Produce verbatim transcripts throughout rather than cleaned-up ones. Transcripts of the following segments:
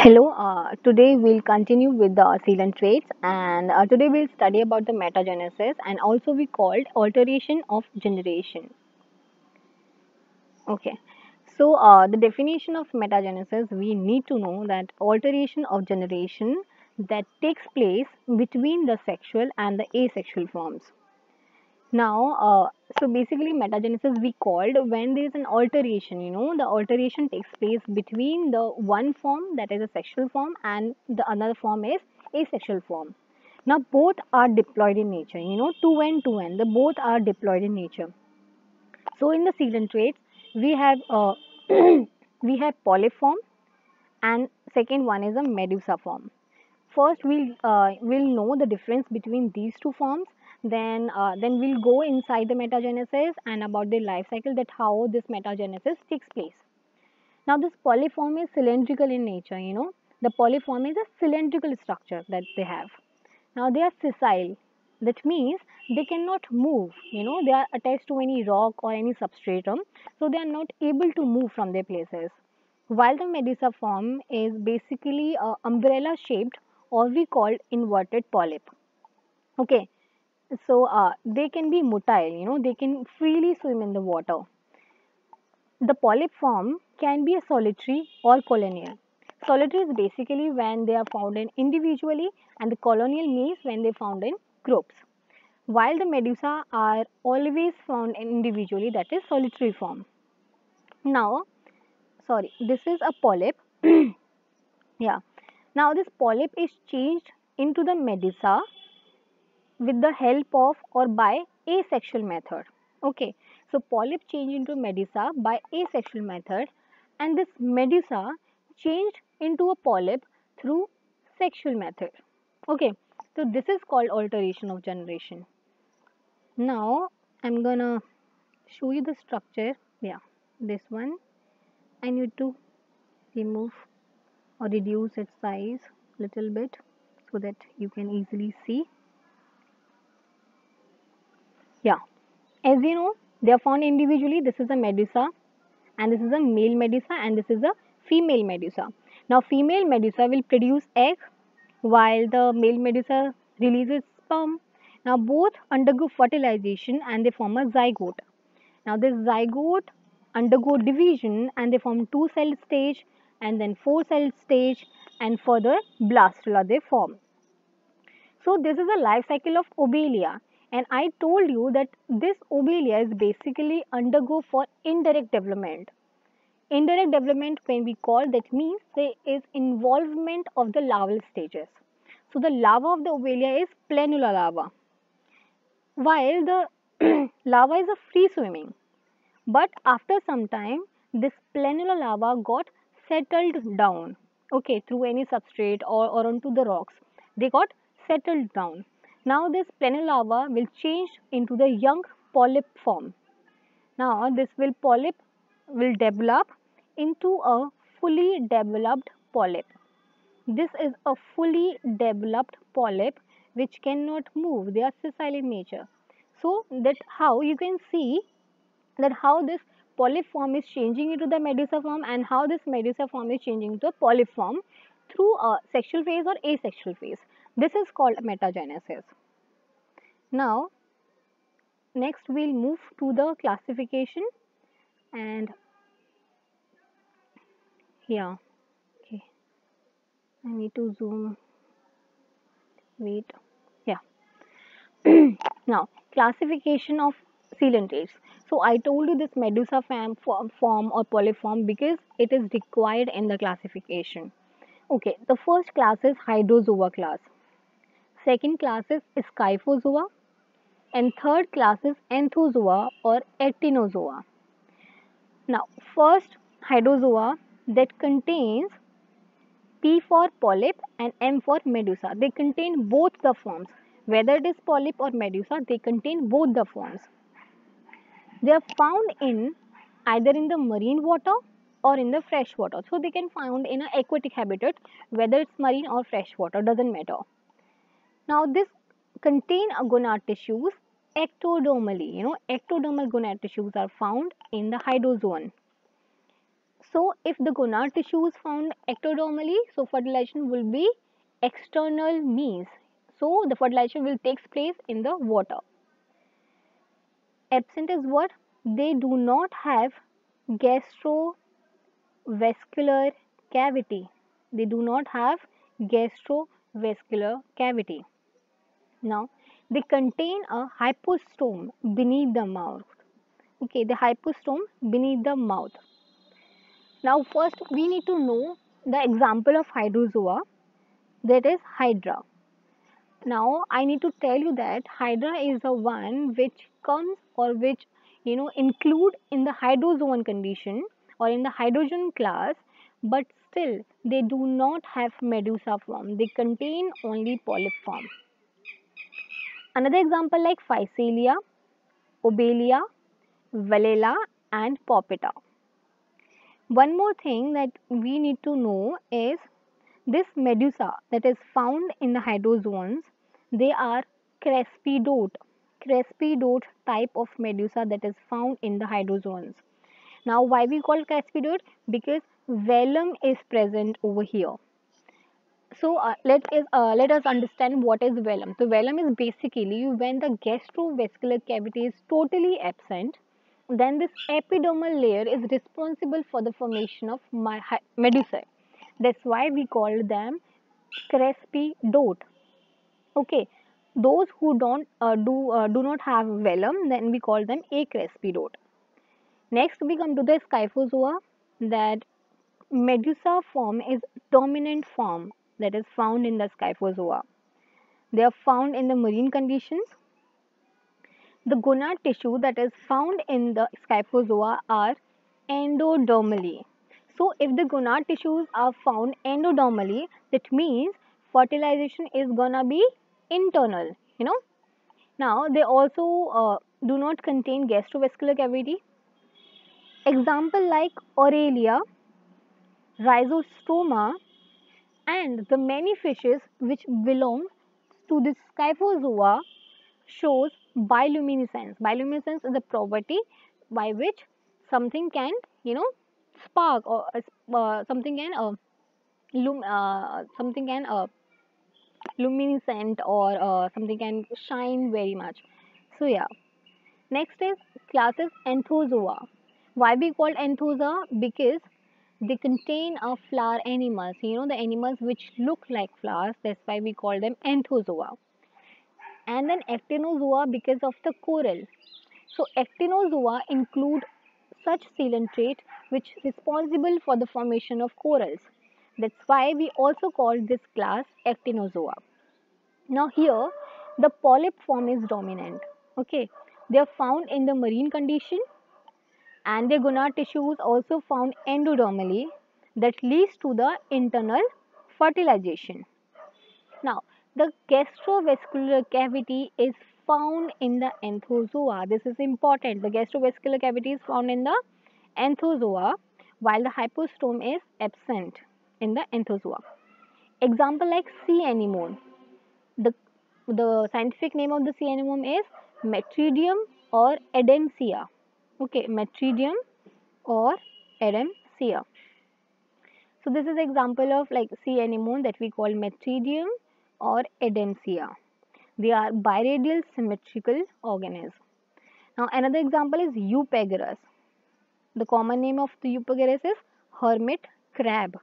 Hello, uh, today we'll continue with the sealant traits and uh, today we'll study about the metagenesis and also we called alteration of generation. Okay, so uh, the definition of metagenesis, we need to know that alteration of generation that takes place between the sexual and the asexual forms. Now, uh, so basically metagenesis we called when there is an alteration, you know, the alteration takes place between the one form that is a sexual form and the another form is asexual form. Now both are diploid in nature, you know, two and two n, the both are diploid in nature. So in the sealant traits, we have uh, we have polyp form and second one is a medusa form. First, we'll uh, we'll know the difference between these two forms. Then uh, then we'll go inside the metagenesis and about the life cycle, that how this metagenesis takes place. Now, this polyform is cylindrical in nature. You know, the polyform is a cylindrical structure that they have. Now, they are sessile. That means they cannot move. You know, they are attached to any rock or any substratum, so they are not able to move from their places. While the medusa form is basically uh, umbrella shaped, or we call inverted polyp. Okay, so uh, they can be motile, you know, they can freely swim in the water. The polyp form can be a solitary or colonial. Solitary is basically when they are found in individually, and the colonial means when they are found in groups. While the medusa are always found individually, that is solitary form. Now, sorry, this is a polyp. Yeah. Now this polyp is changed into the medusa with the help of or by asexual method. Okay. So polyp changed into medusa by asexual method, and this medusa changed into a polyp through sexual method. Okay. So this is called alteration of generation. Now I'm gonna show you the structure. Yeah, this one. I need to remove or reduce its size little bit so that you can easily see. Yeah, as you know, they are found individually. This is a medusa and this is a male medusa and this is a female medusa. Now female medusa will produce egg while the male medusa releases sperm. Now both undergo fertilization and they form a zygote. Now this zygote undergo division and they form two cell stage and then four cell stage, and further blastula they form. So this is a life cycle of obelia, and I told you that this obelia is basically undergo for indirect development. Indirect development, when we call, that means there is involvement of the larval stages. So the larva of the obelia is planula larva, while the larva is a free swimming. But after some time, this planula larva got settled down, okay, through any substrate or, or onto the rocks. They got settled down. Now this planula larva will change into the young polyp form. Now this will polyp will develop into a fully developed polyp. This is a fully developed polyp which cannot move. They are sessile in nature. So that how you can see that how this polyp form is changing into the medusa form and how this medusa form is changing into a polyp form through a sexual phase or asexual phase. This is called metagenesis. Now, next we'll move to the classification, and yeah, okay, I need to zoom, wait, yeah. Now, classification of sealant traits. So I told you this medusa form, form or polyp form because it is required in the classification. Okay, the first class is Hydrozoa class. Second class is Scyphozoa, and third class is Anthozoa or Actinozoa. Now, first Hydrozoa, that contains P for polyp and M for medusa. They contain both the forms. Whether it is polyp or medusa, they contain both the forms. They are found in either in the marine water or in the fresh water. So they can found in an aquatic habitat, whether it's marine or fresh water, doesn't matter. Now this contain a gonad tissues ectodermally. You know, ectodermal gonad tissues are found in the hydrozoan. So if the gonad tissue is found ectodermally, so fertilization will be external means. So the fertilization will take place in the water. Absent is what? They do not have gastrovascular cavity. They do not have gastrovascular cavity. Now, they contain a hypostome beneath the mouth. Okay, the hypostome beneath the mouth. Now, first we need to know the example of hydrozoa, that is Hydra. Now, I need to tell you that Hydra is the one which comes or which you know include in the hydrozoan condition or in the hydrogen class, but still they do not have medusa form. They contain only polyp form. Another example like Physalia, Obelia, Valella, and Popita. One more thing that we need to know is this medusa that is found in the hydrozoans, they are crespidote, crespidote type of medusa that is found in the hydrozoans. Now, why we call crespidote? Because velum is present over here. So uh, let us uh, let us understand what is velum. So velum is basically when the gastrovascular cavity is totally absent, then this epidermal layer is responsible for the formation of medusae. That's why we call them crespidote. Okay, those who don't uh, do uh, do not have velum, then we call them acrespidote. Next, we come to the Scyphozoa. That medusa form is dominant form that is found in the Scyphozoa. They are found in the marine conditions. The gonad tissue that is found in the Scyphozoa are endodermally. So, if the gonad tissues are found endodermally, that means fertilization is gonna be internal. You know. Now, they also uh, do not contain gastrovascular cavity. Example like Aurelia, Rhizostoma, and the many fishes which belong to the Scyphozoa shows bioluminescence. Bioluminescence is a property by which something can, you know, spark or uh, something can uh, lum uh, something can uh, luminescent or uh, something can shine very much. So yeah. Next is classes Anthozoa. Why we called Anthozoa? Because they contain a flower animals. You know the animals which look like flowers. That's why we call them Anthozoa. And then Actinozoa because of the coral. So Actinozoa include such coelenterate which responsible for the formation of corals. That's why we also call this class Actinozoa. Now here the polyp form is dominant. Okay, they are found in the marine condition and their gonad tissues also found endodermally that leads to the internal fertilization. Now, the gastrovascular cavity is found in the Anthozoa. This is important. The gastrovascular cavity is found in the Anthozoa while the hypostome is absent in the Anthozoa. Example like sea anemone. The, the scientific name of the sea anemone is Metridium or Adamsia. Okay, Metridium or Adamsia. So this is example of like sea anemone that we call Metridium or Adamsia. They are biradial symmetrical organisms. Now another example is Eupagerus. The common name of the Eupagerus is hermit crab.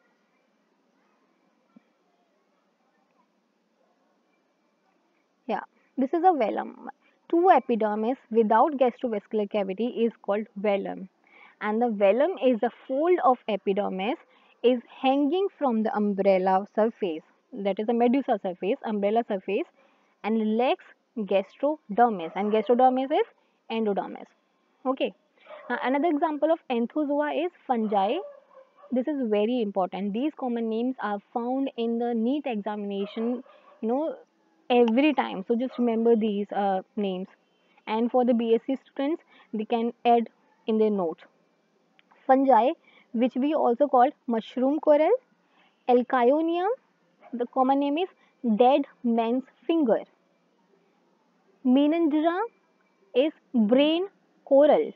Yeah, this is a velum. Two epidermis without gastrovascular cavity is called velum. And the velum is a fold of epidermis is hanging from the umbrella surface. That is a medusa surface, umbrella surface, and lacks gastrodermis. And gastrodermis is endodermis. Okay. Now, another example of Anthozoa is fungi. This is very important. These common names are found in the NEET examination, you know, every time. So just remember these uh, names. And for the B S c students, they can add in their notes. Fungi, which we also call mushroom coral, Alkyonium, the common name is dead man's finger. Menandra is brain coral.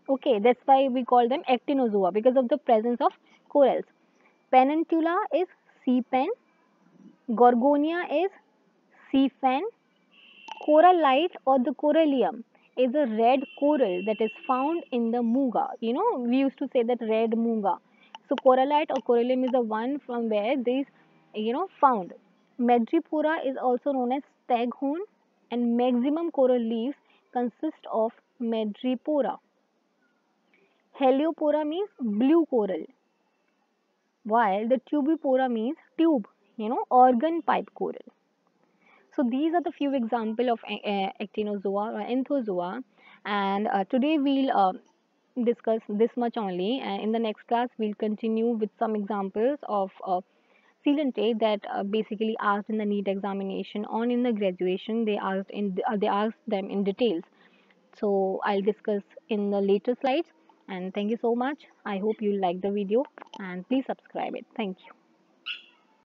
Okay, that's why we call them actinozoa because of the presence of corals. Peninsula is sea pen, Gorgonia is sea fan, corallite or the corallium is a red coral that is found in the Muga. You know, we used to say that red Muga. So corallite or corallium is the one from where these, you know, found. Madrepora is also known as staghorn, and maximum coral leaves consist of Madrepora. Heliopora means blue coral, while the Tubipora means tube, you know, organ pipe coral. So these are the few example of uh, actinozoa or anthozoa, and uh, today we'll uh, discuss this much only. And in the next class, we'll continue with some examples of uh, coelenterate that uh, basically asked in the NEET examination or in the graduation. They asked in uh, they asked them in details. So I'll discuss in the later slides. And thank you so much. I hope you like the video and please subscribe it. Thank you.